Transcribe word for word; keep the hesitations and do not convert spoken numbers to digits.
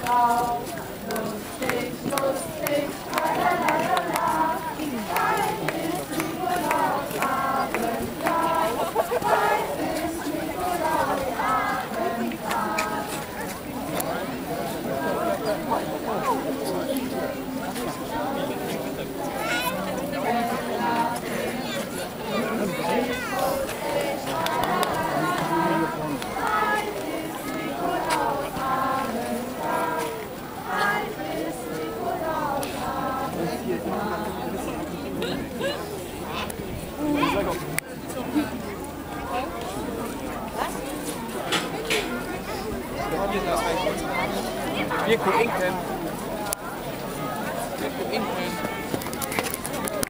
Nikolaus, lustig, lustig, lalalala, bald ist Nikolausabend da, bald ist Nikolausabend da. Wir gucken. Wir gucken.